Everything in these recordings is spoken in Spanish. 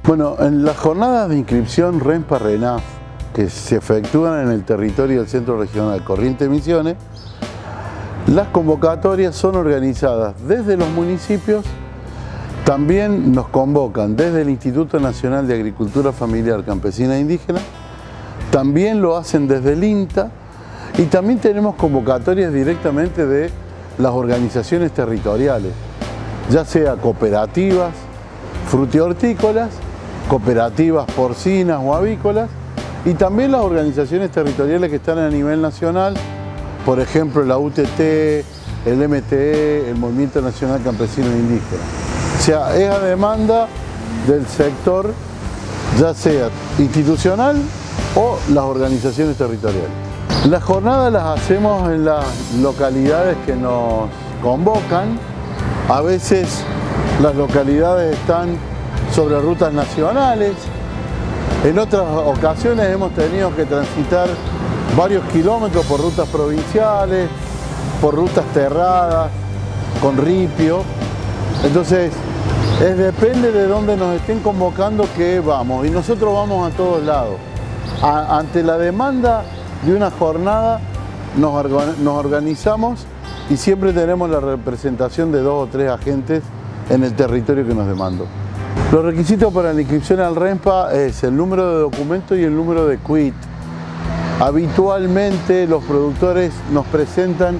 Bueno, en las jornadas de inscripción RENPA-RENAF que se efectúan en el territorio del Centro Regional Corrientes Misiones, las convocatorias son organizadas desde los municipios, también nos convocan desde el Instituto Nacional de Agricultura Familiar Campesina e Indígena, también lo hacen desde el INTA y también tenemos convocatorias directamente de las organizaciones territoriales, ya sea cooperativas frutihortícolas, cooperativas porcinas o avícolas y también las organizaciones territoriales que están a nivel nacional, por ejemplo la UTT, el MTE, el Movimiento Nacional Campesino e Indígena. O sea, es a demanda del sector, ya sea institucional o las organizaciones territoriales. Las jornadas las hacemos en las localidades que nos convocan. A veces las localidades están sobre rutas nacionales. En otras ocasiones hemos tenido que transitar varios kilómetros por rutas provinciales, por rutas terradas, con ripio. Entonces, depende de dónde nos estén convocando que vamos. Y nosotros vamos a todos lados. Ante la demanda de una jornada nos organizamos y siempre tenemos la representación de 2 o 3 agentes en el territorio que nos demandó. Los requisitos para la inscripción al RENPA es el número de documento y el número de quit. Habitualmente los productores nos presentan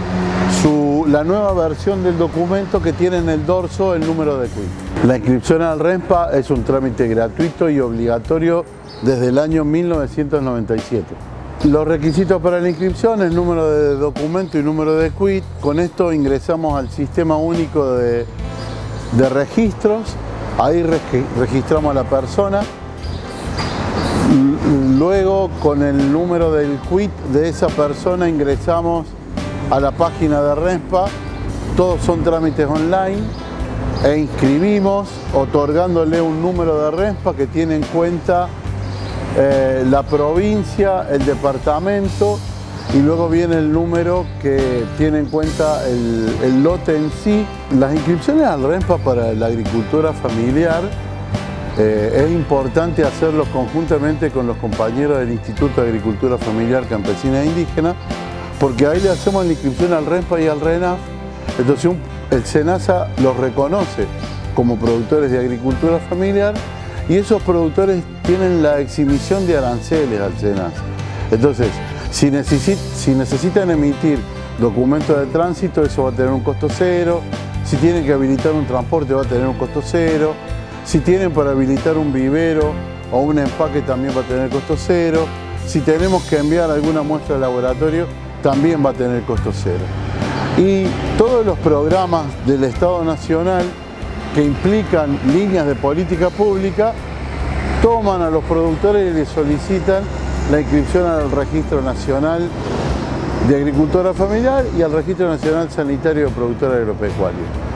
la nueva versión del documento que tiene en el dorso el número de quit. La inscripción al RENPA es un trámite gratuito y obligatorio desde el año 1997. Los requisitos para la inscripción es número de documento y número de quit. Con esto ingresamos al sistema único de registros. Ahí registramos a la persona. Luego, con el número del quit de esa persona, ingresamos a la página de RENPA. Todos son trámites online. E inscribimos otorgándole un número de RENPA que tiene en cuenta la provincia, el departamento y luego viene el número que tiene en cuenta el lote en sí. Las inscripciones al RENPA para la agricultura familiar es importante hacerlos conjuntamente con los compañeros del Instituto de Agricultura Familiar Campesina e Indígena, porque ahí le hacemos la inscripción al RENPA y al RENAF. Entonces el SENASA los reconoce como productores de agricultura familiar y esos productores tienen la exhibición de aranceles al SENASA. Entonces, si necesitan emitir documentos de tránsito, eso va a tener un costo cero. Si tienen que habilitar un transporte, va a tener un costo cero. Si tienen para habilitar un vivero o un empaque, también va a tener costo cero. Si tenemos que enviar alguna muestra al laboratorio, también va a tener costo cero. Y todos los programas del Estado Nacional que implican líneas de política pública toman a los productores y les solicitan la inscripción al Registro Nacional de Agricultura Familiar y al Registro Nacional Sanitario de Productores Agropecuarios.